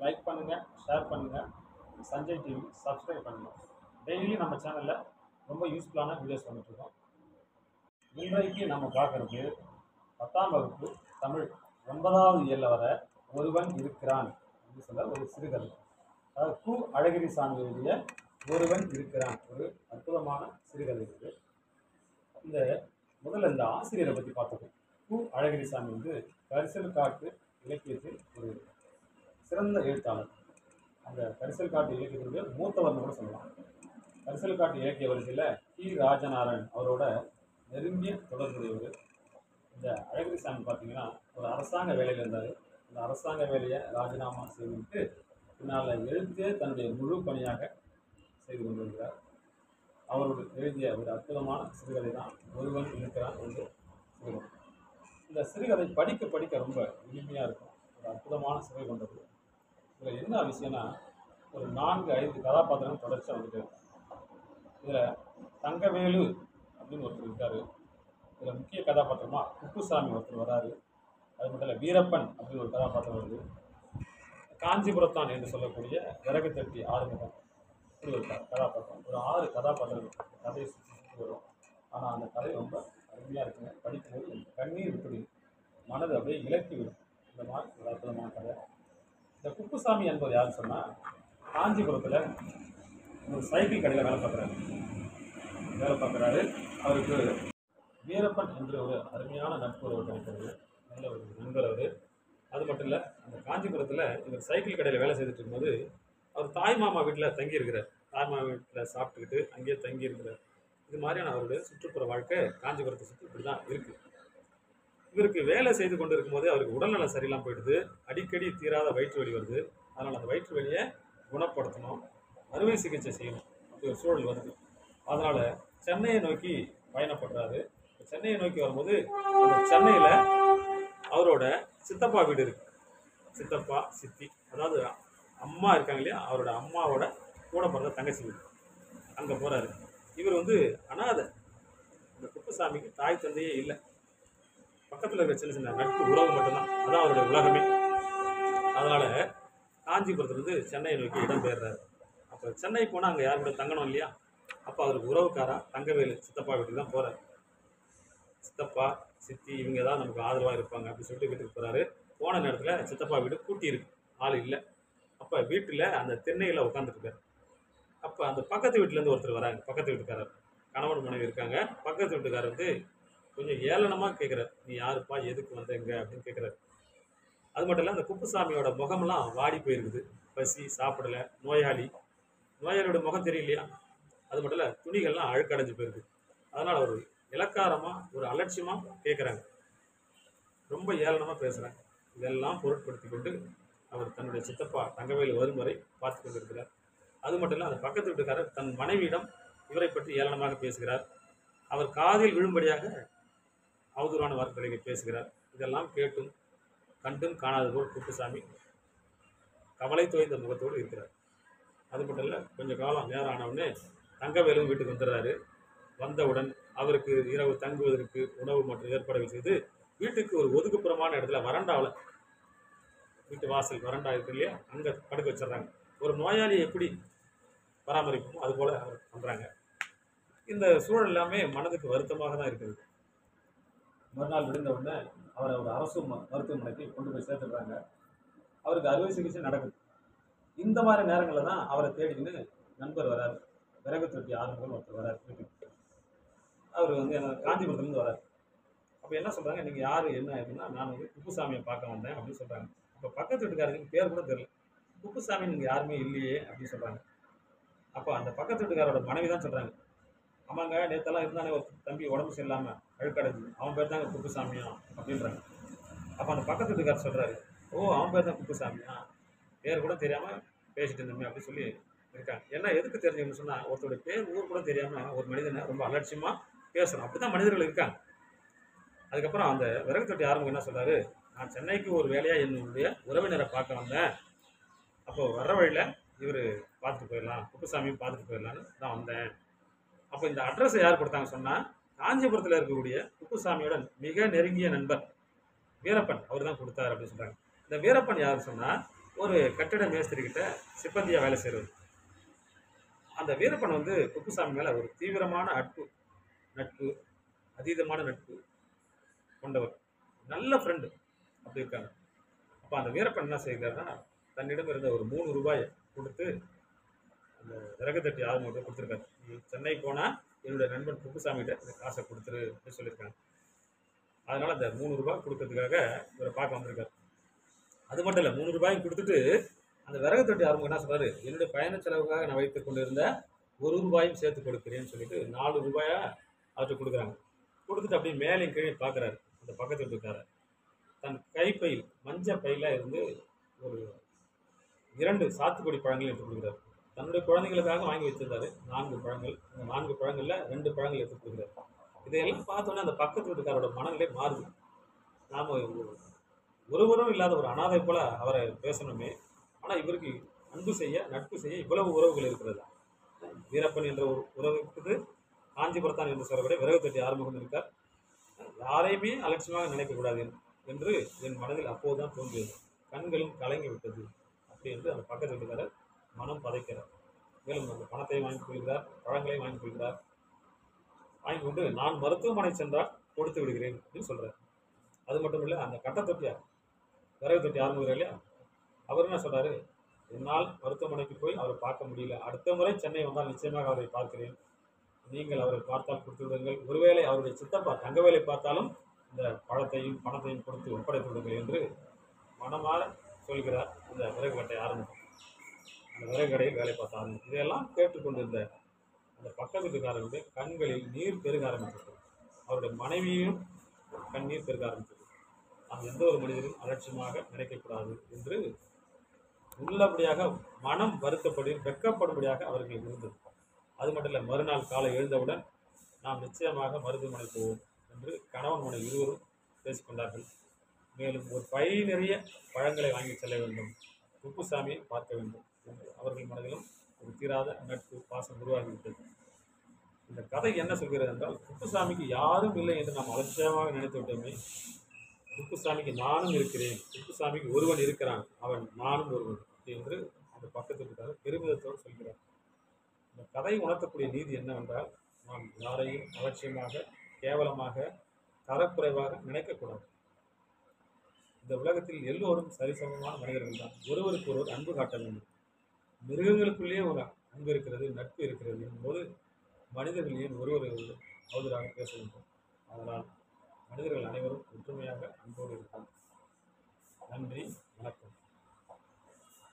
Like பண்ணுங்கள், share பண்ணுங்கள். Sanjay TV subscribe பண்ணுங்கள். டெய்லி நம்ம சேனலில் ரொம்ப யூஸ்ஃபுல்லான வீடியோஸ் வந்துட்டுருக்கோம். இன்றைக்கு நம்ம பார்க்குறது 10ஆம் வகுப்பு தமிழ் 9வது இயலில் வர ஒருவன் இருக்கிறான் அப்படின்னு சொல்ல ஒரு சிறுகதை. அதாவது கு. அழகிரிசாமி எழுதிய ஒருவன் இருக்கிறான் ஒரு அற்புதமான சிறுகதை இருக்குது. முதல்ல இந்த ஆசிரியரை பற்றி பார்த்துக்கோம். கு. அழகிரிசாமி கரிசல் காட்டு இலக்கியத்தில் ஒரு சிறந்த எழுத்தாளர். அந்த கரிசல் காட்டு இலக்கியத்தினுடைய மூத்தவர்னு கூட சொல்லலாம். கரிசல் காட்டு இலக்கிய வரிசையில் கி. ராஜநாராயணன் அவரோட நெருங்கிய தொடர்புடையவர். இந்த அழகிரிசாமி பார்த்தீங்கன்னா ஒரு அரசாங்க வேலையில் இருந்தார். அந்த அரசாங்க வேலையை ராஜினாமா செய்துவிட்டு பின்னால் எழுத்தே தன்னுடைய முழு பணியாக செய்து கொண்டிருக்கிறார். அவரோடு எழுதிய ஒரு அற்புதமான சிறுகதை தான் ஒருவன் இருக்கிறான் என்று சிறுகதை. இந்த சிறுகதை படிக்க படிக்க ரொம்ப இனிமையாக இருக்கும். ஒரு அற்புதமான சுவை கொண்டது. இதில் என்ன விஷயம்னா, ஒரு 4-5 கதாபாத்திரம் தொடர்ச்சியாக வந்துட்டு இருக்கு. இதில் தங்கவேலு அப்படின்னு ஒருத்தர் இருக்காரு. இதில் முக்கிய கதாபாத்திரமாக குப்புசாமி ஒருத்தர் வராரு. அது மட்டும் இல்லை, வீரப்பன் அப்படின்னு ஒரு கதாபாத்திரம் வருது. காஞ்சிபுரத்தான் என்று சொல்லக்கூடிய விறகு தட்டி ஆறுமுகம் இப்படி ஒரு கதாபாத்திரம். ஒரு 6 கதாபாத்திரம் கதையை சுற்றி வரும். ஆனால் அந்த கதை ரொம்ப அருமையாக இருக்குங்க. படிக்கும்போது கண்ணீர் விட்டுடு, மனது அப்படியே இலக்கி விடும். இந்த மாதிரி ஒரு அற்புதமான கதை. இந்த குப்புசாமி என்பது யாருன்னு சொன்னால், காஞ்சிபுரத்தில் ஒரு சைக்கிள் கடையில் வேலை பார்க்குறாரு. அவருக்கு வீரப்பன் என்று ஒரு அருமையான நட்பு உறவு கிடைக்கிறது. நல்ல ஒரு நண்பர் அவர். அது மட்டும் இல்லை, அந்த காஞ்சிபுரத்தில் இவர் சைக்கிள் கடையில் வேலை செய்துட்டு இருக்கும்போது அவர் தாய் மாமா வீட்டில் தங்கியிருக்கிறார். தாய் மாமா வீட்டில் சாப்பிட்டுக்கிட்டு அங்கேயே தங்கியிருக்கிறார். இது மாதிரியான அவருடைய சுற்றுப்புற வாழ்க்கை காஞ்சிபுரத்தை சுற்றி இப்படி தான் இருக்குது. இவருக்கு வேலை செய்து கொண்டு இருக்கும்போது அவருக்கு உடல்நலம் சரியில்லாமல் போயிடுது. அடிக்கடி தீராத வயிற்று வலி வருது. அதனால் அந்த வயிற்று வலியை குணப்படுத்தணும், அறுவை சிகிச்சை செய்யணும், அப்படி ஒரு சூழல் வருது. அதனால் சென்னையை நோக்கி பயணப்படுறாரு. சென்னையை நோக்கி வரும்போது அந்த சென்னையில் அவரோட சித்தப்பா வீடு இருக்குது. சித்தப்பா சித்தி, அதாவது அம்மா இருக்காங்க இல்லையா, அவரோட அம்மாவோட கூட பிறந்த தங்கச்சி வீடு. அங்கே போகிறாரு. இவர் அனாதை. இந்த குப்புசாமிக்கு தாய் தந்தையே இல்லை. பக்கத்தில் இருக்கிற சின்ன சின்ன நட்பு உறவு மட்டும்தான், அதான் அவருடைய உலகமே. அதனால் காஞ்சிபுரத்துலேருந்து சென்னையை நோக்கி இடம்பெயர்றாரு. அப்போ சென்னை போனால் அங்கே யார் கூட தங்கணும் இல்லையா, அப்போ அவருக்கு உறவுக்காரா தங்கவேலு சித்தப்பா வீட்டுக்கு தான் போகிறார். சித்தப்பா சித்தி இவங்க தான் நமக்கு ஆதரவாக இருப்பாங்க அப்படின்னு சொல்லிட்டு வீட்டுக்கு போகிறாரு. போன நேரத்தில் சித்தப்பா வீடு பூட்டி இருக்கு, ஆள் இல்லை. அப்போ வீட்டில் அந்த திண்ணையில் உட்காந்துருக்காரு. அப்போ அந்த பக்கத்து வீட்டிலேருந்து ஒருத்தர் வராங்க. பக்கத்து வீட்டுக்காரர், கணவன் மனைவி இருக்காங்க. பக்கத்து வீட்டுக்காரர் கொஞ்சம் ஏளனமாக கேட்குறாரு, நீ யாருப்பா, எதுக்கு வந்தங்க அப்படின்னு கேட்குறாரு. அது மட்டும் இல்லை, அந்த குப்புசாமியோட முகம்லாம் வாடி போயிருக்குது. பசி, சாப்பிடலை, நோயாளியோட முகம் தெரியலையா. அது மட்டும் இல்லை, துணிகள்லாம் அழுக்கடைஞ்சு போயிருக்கு. அதனால் அவர் இலக்காரமாக ஒரு அலட்சியமாக கேட்குறாங்க, ரொம்ப ஏளனமாக பேசுகிறாங்க. இதெல்லாம் பொருட்படுத்தி கொண்டு அவர் தன்னுடைய சித்தப்பா தங்கவேலு வரும் வரை பார்த்து கொண்டிருக்கிறார். அது மட்டும் இல்லை, அந்த பக்கத்து வீட்டுக்காரர் தன் மனைவியிடம் இவரை பற்றி ஏளனமாக பேசுகிறார். அவர் காதில் விழும்படியாக அவதூறான வார்த்தைகளை பேசுகிறார். இதெல்லாம் கேட்டும் கண்டும் காணாத போல் குப்புசாமி கவலை தோய்ந்த முகத்தோடு இருக்கிறார். அது மட்டும் இல்லை, கொஞ்சம் காலம் நேரம் ஆனவுடனே தங்கவேலும் வீட்டுக்கு வந்துடுறாரு. வந்தவுடன் அவருக்கு இரவு தங்குவதற்கு உணவு மற்றும் ஏற்பாடுகள் செய்து வீட்டுக்கு ஒரு ஒதுக்குப்புறமான இடத்துல வறண்டாவில், வீட்டு வாசல் வரண்டா இருக்கு இல்லையா, அங்கே படுக்க வச்சிடுறாங்க. ஒரு நோயாளியை எப்படி பராமரிப்போமோ அதுபோல் அவர் பண்ணுறாங்க. இந்த சூழல் எல்லாமே மனதுக்கு வருத்தமாக தான் இருக்குது. மறுநாள் விழுந்த உடனே அவரை ஒரு அரசு மருத்துவமனைக்கு கொண்டு போய் சேர்த்துடுறாங்க. அவருக்கு அறுவை சிகிச்சை நடக்குது. இந்த மாதிரி நேரங்களில் தான் அவரை தேடிக்கின்னு நண்பர் வராரு. விறகு தொட்டி ஆறுமுகம் ஒருத்தர் வராரு வீட்டுக்கு. அவர் காஞ்சிபுரத்துலேருந்து வராரு. அப்போ என்ன சொல்கிறாங்க, நீங்கள் யார் என்ன அப்படின்னா, நான் குப்புசாமியை பார்க்க வந்தேன் அப்படின்னு சொல்கிறாங்க. அப்போ பக்கத்து வீட்டுக்காரருக்கு பேர் கூட தெரியல. குப்புசாமி நீங்கள் யாருமே இல்லையே அப்படின்னு சொல்கிறாங்க. அப்போ அந்த பக்கத்து வீட்டுக்காரோட மனைவி தான் சொல்கிறாங்க, ஆமாங்க, நேற்றெல்லாம் இருந்தானே ஒரு தம்பி உடம்பு சரியில்லாமல் அழுக்கடைஞ்சு, அவன் பேர் தாங்க குப்புசாமியா அப்படின்றாங்க. அப்போ அந்த பக்கத்து வீட்டுக்காரர் சொல்கிறாரு, ஓ அவன் பேர் தான் குப்புசாமியா, பேர் கூட தெரியாமல் பேசிட்டு இருந்தோமே அப்படின்னு சொல்லி இருக்காங்க. ஏன்னா எதுக்கு தெரிஞ்சுக்கணும்னு சொன்னால், ஒருத்தருடைய பேர் ஊர் கூட தெரியாமல் ஒரு மனிதனை ரொம்ப அலட்சியமாக பேசுகிறோம். அப்படி தான் மனிதர்கள் இருக்காங்க. அதுக்கப்புறம் அந்த விறகு தொட்டி ஆரம்பம் என்ன சொல்கிறாரு, நான் சென்னைக்கு ஒரு வேலையாக என்னுடைய உறவினரை பார்க்க வந்தேன். அப்போது வர்ற வழியில் இவர் பார்த்துட்டு போயிடலாம், குப்புசாமியும் பார்த்துட்டு போயிடலான்னு தான் வந்தேன். அப்போ இந்த அட்ரஸை யார் கொடுத்தாங்க சொன்னால், காஞ்சிபுரத்தில் இருக்கக்கூடிய குப்புசாமியோட மிக நெருங்கிய நண்பர் வீரப்பன் அவர் தான் கொடுத்தார் அப்படின்னு சொல்கிறாங்க. இந்த வீரப்பன் யார் சொன்னால், ஒரு கட்டிட மேஸ்திரி கிட்ட சிப்பந்தியா வேலை செய்கிறது. அந்த வீரப்பன் வந்து குப்புசாமி மேல ஒரு தீவிரமான நட்பு, அதீதமான நட்பு கொண்டவர். நல்ல ஃப்ரெண்டு அப்படி இருக்காங்க. அப்ப அந்த வீரப்பன் என்ன செய்கிறாருன்னா, தன்னிடம் இருந்த ஒரு ரூ. 3 கொடுத்து அந்த விறகு தட்டி ஆறுமுகத்தை கொடுத்துருக்காரு. நீ சென்னை போனா என்னுடைய நண்பன் குப்புசாமிகிட்ட இந்த காசை கொடுத்துரு அப்படின்னு சொல்லியிருக்காங்க. அதனால அந்த ரூ. 3 கொடுக்கறதுக்காக இவரை பார்க்க வந்திருக்காரு. அது மட்டும் இல்லை, ரூ. 3 கொடுத்துட்டு அந்த விறகு தட்டி ஆறுமுகம் என்ன சொல்றாரு, என்னுடைய பயண செலவுக்காக நான் வைத்துக் கொண்டிருந்த ரூ. 1 சேர்த்து கொடுக்குறேன்னு சொல்லிட்டு ரூ. 4 அவர்கிட்ட கொடுக்குறாங்க. கொடுத்துட்டு அப்படியே மேலையும் கீழே பார்க்குறாரு. அந்த பக்கத்து வீட்டுக்காரர் தன் கைப்பையில் மஞ்சள் பையில இருந்து ஒரு 2 சாத்துக்குடி பழங்கள் எடுத்து கொடுக்குறாரு. தன்னுடைய குழந்தைகளுக்காக வாங்கி வச்சிருந்தாரு 4 பழங்கள். அந்த 4 பழங்கள்ல 2 பழங்கள் எடுத்து கொடுக்குறாரு. இதையெல்லாம் பார்த்தோன்னே அந்த பக்கத்து வீட்டுக்காரோட மனநிலை மாறுது. நாம ஒருவரும் இல்லாத ஒரு அனாதை போல அவரை பேசணுமே, ஆனா இவருக்கு அன்பு செய்ய நட்பு செய்ய இவ்வளவு உறவுகள் இருக்கிறது. வீரப்பன் என்ற ஒரு உறவு இருக்குது, காஞ்சிபுரத்தான் என்று சொல்லக்கூடிய விறகு தட்டி ஆறுமுகம் இருக்கார். யாரையுமே அலட்சியமாக நினைக்கக்கூடாது என்று என் மனதில் அப்போதுதான் தோன்றியது. கண்களும் கலங்கி விட்டது. அப்படி என்று அந்த பக்கத்து வீட்டுக்காரர் மனம் பதைக்கிறார். மேலும் அந்த பணத்தையும் வாங்கிக் கொள்கிறார், பழங்களையும் வாங்கிக் கொள்கிறார். வாங்கி கொண்டு நான் மருத்துவமனை சென்றால் கொடுத்து விடுகிறேன் அப்படின்னு சொல்றார். அது மட்டும் இல்லை, அந்த கட்டத்தொட்டியார் விறகு தட்டி ஆறுமுகம் இல்லையா, அவர் என்ன சொல்றாரு, என்னால் மருத்துவமனைக்கு போய் அவரை பார்க்க முடியல, அடுத்த முறை சென்னை வந்தால் நிச்சயமாக அவரை பார்க்கிறேன், நீங்கள் அவரை பார்த்தால் கொடுத்து விடுங்கள், ஒருவேளை அவருடைய சித்தப்பா தங்கவேலை பார்த்தாலும் இந்த பழத்தையும் பணத்தையும் கொடுத்து ஒப்படைத்து விடுங்கள் என்று மனமாற சொல்கிறார் இந்த விறகு கட்டை ஆரம்பிக்கும். அந்த விறகு கடையில் வேலை பார்த்த ஆரம்பிக்கும். இதையெல்லாம் கேட்டுக்கொண்டிருந்த அந்த பக்கத்து வீட்டுக்காரருடைய கண்களில் நீர் பெருக ஆரம்பித்தது. அவருடைய மனைவியும் கண்ணீர் பெருக ஆரம்பித்தது. நாம் எந்த ஒரு மனிதரும் அலட்சியமாக நினைக்கக்கூடாது என்று உள்ளபடியாக மனம் வருத்தப்படி வெட்கப்படும்படியாக அவர்கள் இருந்தது. அது மட்டும் இல்லை, மறுநாள் காலை எழுந்தவுடன் நாம் நிச்சயமாக மருத்துவமனை போவோம் என்று கணவன் மனைவி இருவரும் பேசிக்கொண்டார்கள். மேலும் ஒரு பை நிறைய பழங்களை வாங்கி செல்ல வேண்டும், குப்புசாமியை பார்க்க வேண்டும் என்று அவர்கள் மனதிலும் ஒரு தீராத நட்பு பாசம் உருவாகிவிட்டது. இந்த கதை என்ன சொல்கிறது என்றால், குப்புசாமிக்கு யாரும் இல்லை என்று நாம் அலட்சியமாக நினைத்து விட்டோமே, குப்புசாமிக்கு நானும் இருக்கிறேன், குப்புசாமிக்கு ஒருவன் இருக்கிறான், அவன் நானும் ஒருவன் என்று அந்த பக்கத்து வீட்டுக்காரர் பெருமிதத்தோடு சொல்கிறார். இந்த கதை உணர்த்தக்கூடிய நீதி என்னவென்றால், நாம் யாரையும் அலட்சியமாக கேவலமாக தரக்குறைவாக நினைக்கக்கூடாது. இந்த உலகத்தில் எல்லோரும் சரிசமமான மனிதர்கள் தான். ஒருவருக்கு ஒருவர் அன்பு காட்ட வேண்டும். மிருகங்களுக்குள்ளேயே ஒரு அன்பு இருக்கிறது, நட்பு இருக்கிறது என்போது மனிதர்கள் ஏன் ஒருவர் அவதூறாக பேச வேண்டும்? அதனால் மனிதர்கள் அனைவரும் ஒற்றுமையாக அன்போடு இருப்போம். நன்றி, வணக்கம்.